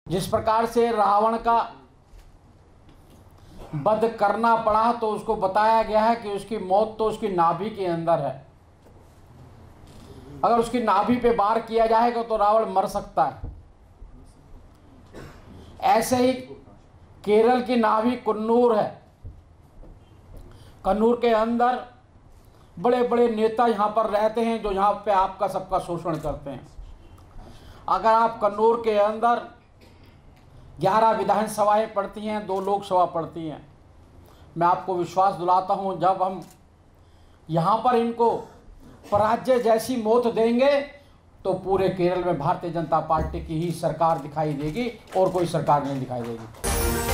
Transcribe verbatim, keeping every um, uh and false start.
जिस प्रकार से रावण का वध करना पड़ा तो उसको बताया गया है कि उसकी मौत तो उसकी नाभि के अंदर है। अगर उसकी नाभि पे वार किया जाएगा तो रावण मर सकता है। ऐसे ही केरल की नाभि कन्नूर है। कन्नूर के अंदर बड़े बड़े नेता यहाँ पर रहते हैं जो यहाँ पे आपका सबका शोषण करते हैं। अगर आप कन्नूर के अंदर ग्यारह विधानसभाएं पड़ती हैं, दो लोकसभा पड़ती हैं, मैं आपको विश्वास दिलाता हूं जब हम यहाँ पर इनको पराजय जैसी मौत देंगे तो पूरे केरल में भारतीय जनता पार्टी की ही सरकार दिखाई देगी और कोई सरकार नहीं दिखाई देगी।